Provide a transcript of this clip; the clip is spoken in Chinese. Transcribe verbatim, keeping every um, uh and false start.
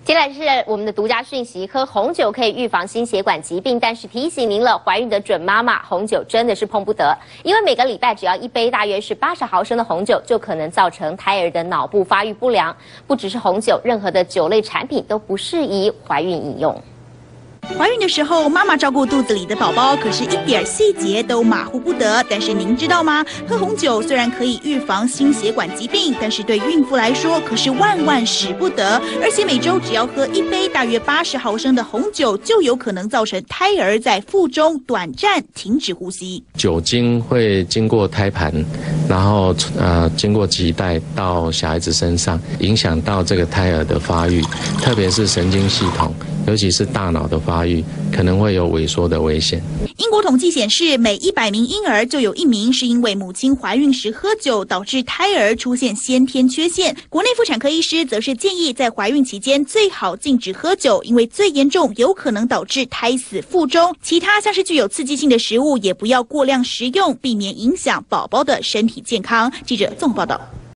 接下来是我们的独家讯息，喝红酒可以预防心血管疾病，但是提醒您了，怀孕的准妈妈，红酒真的是碰不得，因为每个礼拜只要一杯大约是八十毫升的红酒，就可能造成胎儿的脑部发育不良。不只是红酒，任何的酒类产品都不适宜怀孕饮用。 怀孕的时候，妈妈照顾肚子里的宝宝，可是一点细节都马虎不得。但是您知道吗？喝红酒虽然可以预防心血管疾病，但是对孕妇来说可是万万使不得。而且每周只要喝一杯大约八十毫升的红酒，就有可能造成胎儿在腹中短暂停止呼吸。 酒精会经过胎盘，然后呃经过脐带到小孩子身上，影响到这个胎儿的发育，特别是神经系统。 尤其是大脑的发育，可能会有萎缩的危险。 英国统计显示，每一百名婴儿就有一名是因为母亲怀孕时喝酒导致胎儿出现先天缺陷。国内妇产科医师则是建议，在怀孕期间最好禁止喝酒，因为最严重有可能导致胎死腹中。其他像是具有刺激性的食物也不要过量食用，避免影响宝宝的身体健康。记者综合报道。